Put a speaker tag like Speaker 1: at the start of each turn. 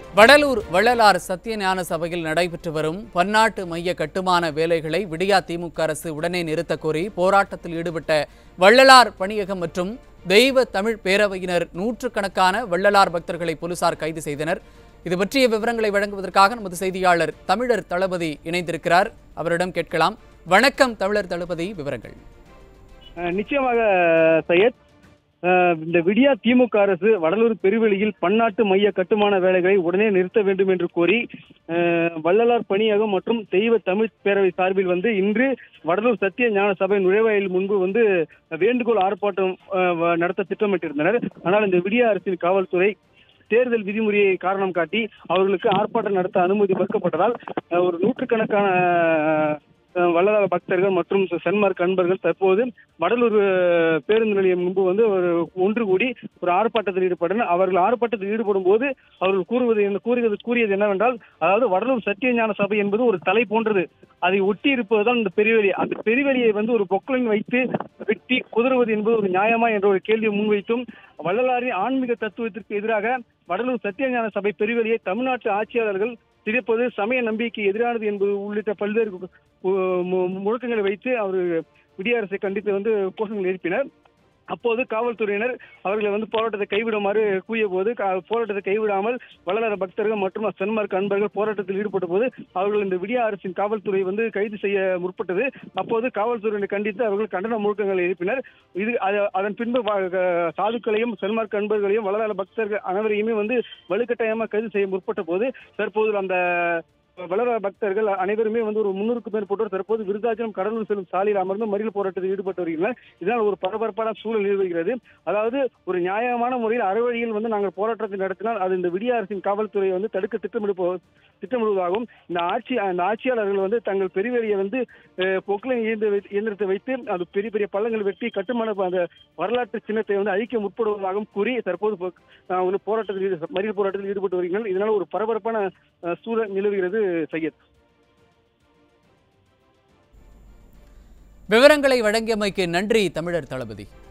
Speaker 1: வடலூர் வள்ளலார் சத்தியஞான சபையில் நடைபெற்று வரும் பன்னாட்டு மைய கட்டுமான வேலைகளை விடியா திமுக அரசு உடனே நிறுத்தக் கோரி போராட்டத்தில் ஈடுபட்ட வள்ளலார் பணியகம் மற்றும் தெய்வ தமிழ் பேரவையினர் நூற்றுக்கணக்கான வள்ளலார் பக்தர்களை போலீசார் கைது செய்தனர். இது பற்றிய விவரங்களை வழங்குவதற்காக நமது செய்தியாளர் தமிழர் தளபதி இணைந்திருக்கிறார். அவரிடம் கேட்கலாம். வணக்கம் தமிழர் தளபதி, விவரங்கள்.
Speaker 2: நிச்சயமாக சையத், இந்த விடியா திமுக அரசு வடலூர் பெருவெளியில் பன்னாட்டு மைய கட்டுமான வேலைகளை உடனே நிறுத்த வேண்டும் என்று கோரி வள்ளலார் பணியகம் மற்றும் தெய்வ தமிழ் பேரவை சார்பில் இன்று வடலூர் சத்திய ஞான சபை நுழைவாயில் முன்பு வேண்டுகோள் ஆர்ப்பாட்டம் நடத்த திட்டமிட்டிருந்தனர். ஆனால் இந்த விடியா அரசின் காவல்துறை தேர்தல் விதிமுறையை காரணம் காட்டி அவர்களுக்கு ஆர்ப்பாட்டம் நடத்த அனுமதி மறுக்கப்பட்டதால் ஒரு நூற்றுக்கணக்கான வள்ளலார் பக்தர்கள் மற்றும் சன்மார்க்க அன்பர்கள் தற்போது வடலூர் பேருந்து நிலையம் முன்பு ஒன்று கூடி ஒரு ஆர்ப்பாட்டத்தில் ஈடுபட்டனர். அவர்கள் ஆர்ப்பாட்டத்தில் ஈடுபடும் போது அவர்கள் கூறியது என்னவென்றால், அதாவது வடலூர் சத்தியஞான சபை என்பது ஒரு தலை போன்றது, அதை ஒட்டி இருப்பதுதான் இந்த பெருவெளி. அந்த பெருவெளியை ஒரு பொக்லைன் வைத்து வெட்டி குதறுவது என்பது ஒரு நியாயமா என்ற ஒரு கேள்வியை முன்வைத்தும் வள்ளலாரின் ஆன்மீக தத்துவத்திற்கு எதிராக வடலூர் சத்தியஞான சபை பெருவெளியை தமிழ்நாட்டு ஆட்சியாளர்கள் சிதைப்பது சமய நம்பிக்கை எதிரானது என்பது உள்ளிட்ட பல்வேறு முழக்கங்களை வைத்து அவர் விடிய அரசை கண்டித்து கோஷங்கள் எழுப்பினர். அப்போது காவல்துறையினர் அவர்களை போராட்டத்தை கைவிடுமாறு கூறிய போது போராட்டத்தை கைவிடாமல் வள்ளலார் பக்தர்கள் மற்றும் சன்மார்க்க அன்பர்கள் போராட்டத்தில் ஈடுபட்ட போது அவர்கள் இந்த விடியா அரசின் காவல்துறை கைது செய்ய முற்பட்டது. அப்போது காவல்துறையினை கண்டித்து அவர்கள் கண்டன முழக்கங்களை எழுப்பினர். அதன் பின்பு சாதுக்களையும் சன்மார்க்க அன்பர்களையும் வள்ளலார் பக்தர்கள் அனைவரையுமே வலுக்கட்டாயமாக கைது செய்ய முற்பட்ட போது தற்போது அந்த வள்ளலார் பக்தர்கள் அனைவருமே ஒரு 300க்கும் மேற்பட்டோர் தற்போது விருதாச்சலம் கடலூர் செல்லும் சாலையில் அமர்ந்து மறியல் போராட்டத்தில் ஈடுபட்டு வருகின்றனர். இதனால் ஒரு பரபரப்பான சூழல் நிலவுகிறது. அதாவது ஒரு நியாயமான முறையில் அறவழியில் நாங்கள் போராட்டத்தை நடத்தினால் அது இந்த விடிய அரசின் காவல்துறை தடுக்க திட்டமிடுவதாகவும் இந்த ஆட்சியாளர்கள் தங்கள் பெருவெளியை பொக்லைன் இயந்திரத்தை வைத்து அது பெரிய பெரிய பள்ளங்கள் வெட்டி கட்டுமான அந்த வரலாற்று சின்னத்தை அழிக்க முற்படுவதாகவும் கூறி தற்போது மறியல் போராட்டத்தில் ஈடுபட்டு வருகின்றனர். இதனால் ஒரு பரபரப்பான சூழல் நிலவுகிறது. சையத்,
Speaker 1: விவரங்களை வழங்கியமைக்கு நன்றி தமிழர் தளபதி.